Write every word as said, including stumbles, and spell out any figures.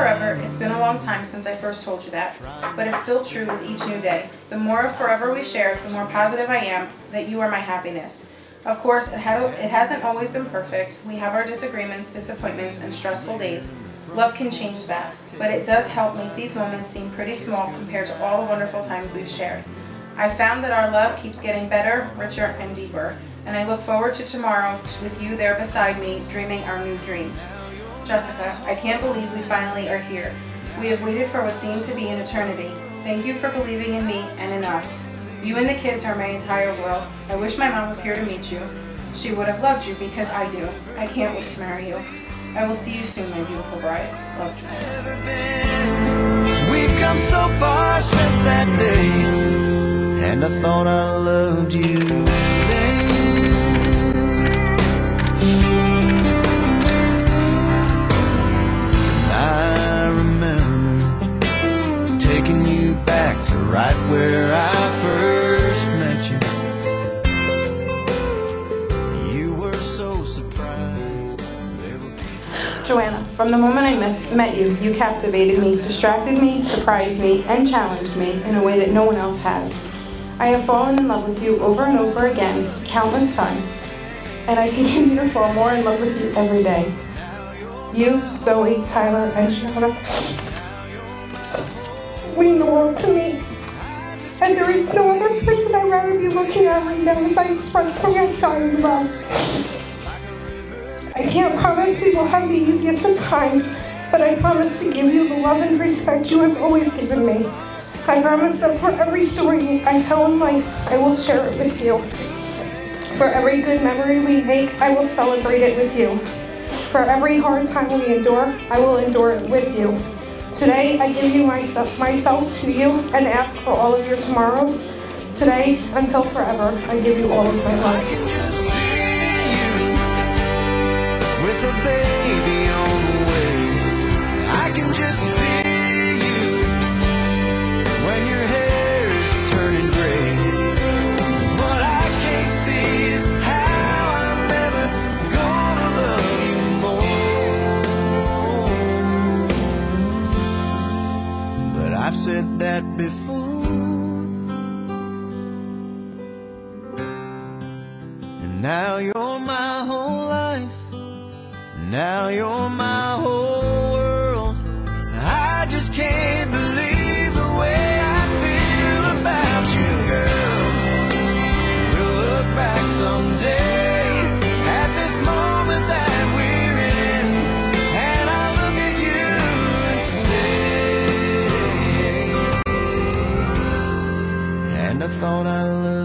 forever, it's been a long time since I first told you that, but it's still true with each new day. The more of forever we share, the more positive I am that you are my happiness. Of course, it, had, it hasn't always been perfect. We have our disagreements, disappointments, and stressful days. Love can change that, but it does help make these moments seem pretty small compared to all the wonderful times we've shared. I found that our love keeps getting better, richer, and deeper, and I look forward to tomorrow with you there beside me, dreaming our new dreams. Jessica, I can't believe we finally are here. We have waited for what seemed to be an eternity. Thank you for believing in me and in us. You and the kids are my entire world. I wish my mom was here to meet you. She would have loved you because I do. I can't wait to marry you. I will see you soon, my beautiful bride. Love, Joanna. We've come so far since that day, and I thought I loved you then. I remember taking you back to right where I first met you. You were so surprised. Joanna, from the moment I met, met you, you captivated me, distracted me, surprised me, and challenged me in a way that no one else has. I have fallen in love with you over and over again, countless times, and I continue to fall more in love with you every day. You, Zoe, Tyler, and Shauna mean the world to me, and there is no other person I'd rather be looking at right now as I express my undying love. I can't promise we will have the easiest of times, but I promise to give you the love and respect you have always given me. I promise that for every story I tell in life, I will share it with you. For every good memory we make, I will celebrate it with you. For every hard time we endure, I will endure it with you. Today, I give you myself, myself to you and ask for all of your tomorrows. Today, until forever, I give you all of my love. With a baby on the way, I can just see you when your hair's turning gray. What I can't see is how I'm never gonna love you more. But I've said that before, and now you're my whole life. Now you're my whole world. I just can't believe the way I feel about you, girl. We'll look back someday at this moment that we're in, and I'll look at you and say, and I thought I loved you.